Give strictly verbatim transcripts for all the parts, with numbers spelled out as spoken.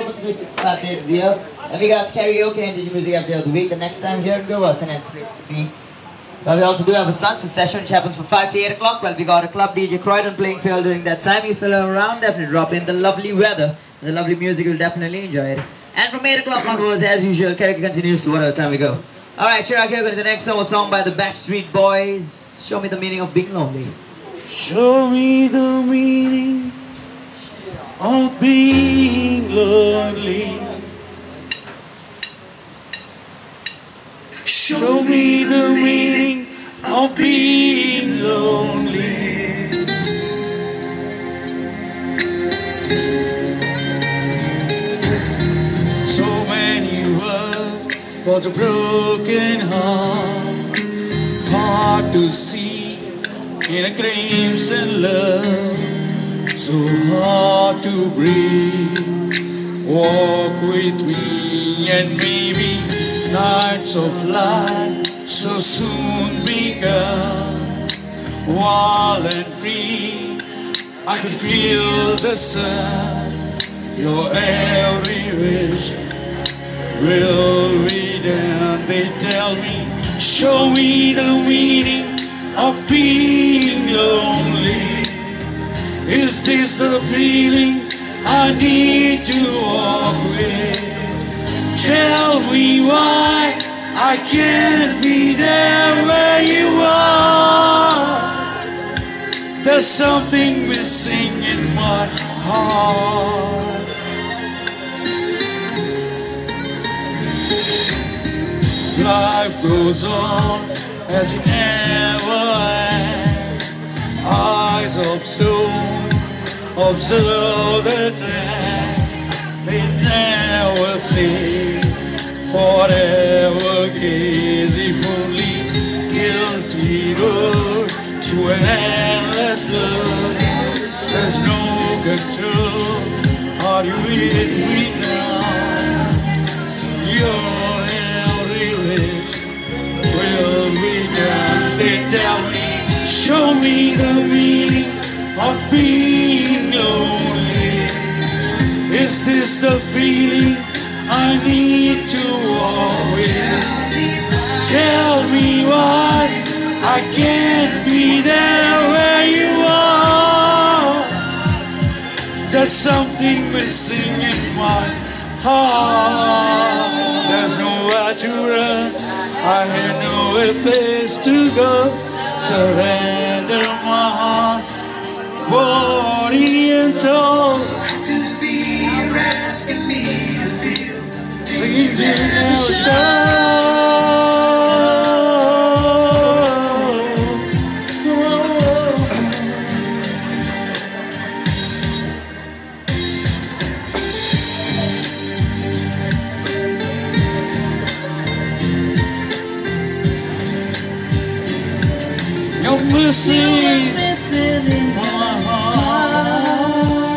October three sixty-five day of the year. And we got karaoke and digital music every other week. The next time here in Goa, and it's place to be. But we also do have a sunset session which happens from five to eight o'clock. Well, we got a club D J Croydon playing for you all during that time. You feel around, definitely drop in the lovely weather. The lovely music, you'll definitely enjoy it. And from eight o'clock onwards, as usual, karaoke continues to whatever time we go. Alright, Chirag, here we go to the next song, a song by the Backstreet Boys. Show me the meaning of being lonely. Show me the meaning of being lonely. Show me the meaning of being lonely. So many words for the broken heart, hard to see in a crimson love, so hard to breathe. Walk with me and maybe nights of light so soon become wild and free. I can feel the sun, your every wish will be done. They tell me, show me the meaning of being lonely. Is this the feeling I need to walk with? Tell me why I can't be there where you are. There's something missing in my heart. Life goes on as it never ends. Eyes of stone observe the trend. They never say forever gaze. If only guilty road to an endless love. There's no control. Are you with me now? Your every wish will be done. They tell me, show me the meaning of being lonely. Is this the feeling I need to walk with? Tell me why I can't be there where you are. There's something missing in my heart. There's nowhere to run, I had nowhere place to go. Surrender my heart, body and soul. You're asking me to feel Things you never show. You're missing, missing in my heart.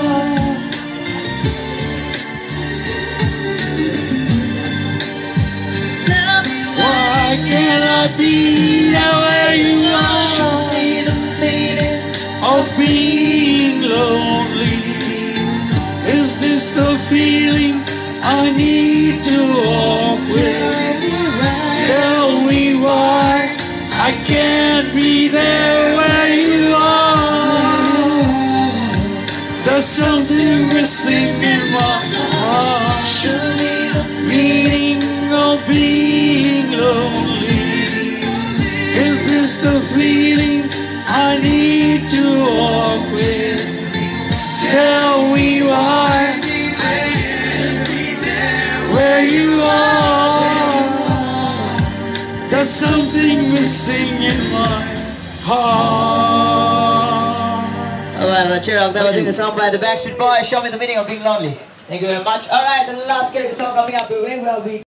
Why can't I be there where you are? Show me the meaning Of being lonely. Is this the feeling I need to walk with? Tell me why I can't be there where you are. There's something missing in my heart. Show me the Meaning of being lonely. Is this the feeling I need to walk with? Tell me why where you are. There's something missing in my heart. Alright, well, Chirag, that was doing a song by the Backstreet Boys. Show me the meaning of being lonely. Thank you very much. Alright, and the last karaoke song coming up, we will be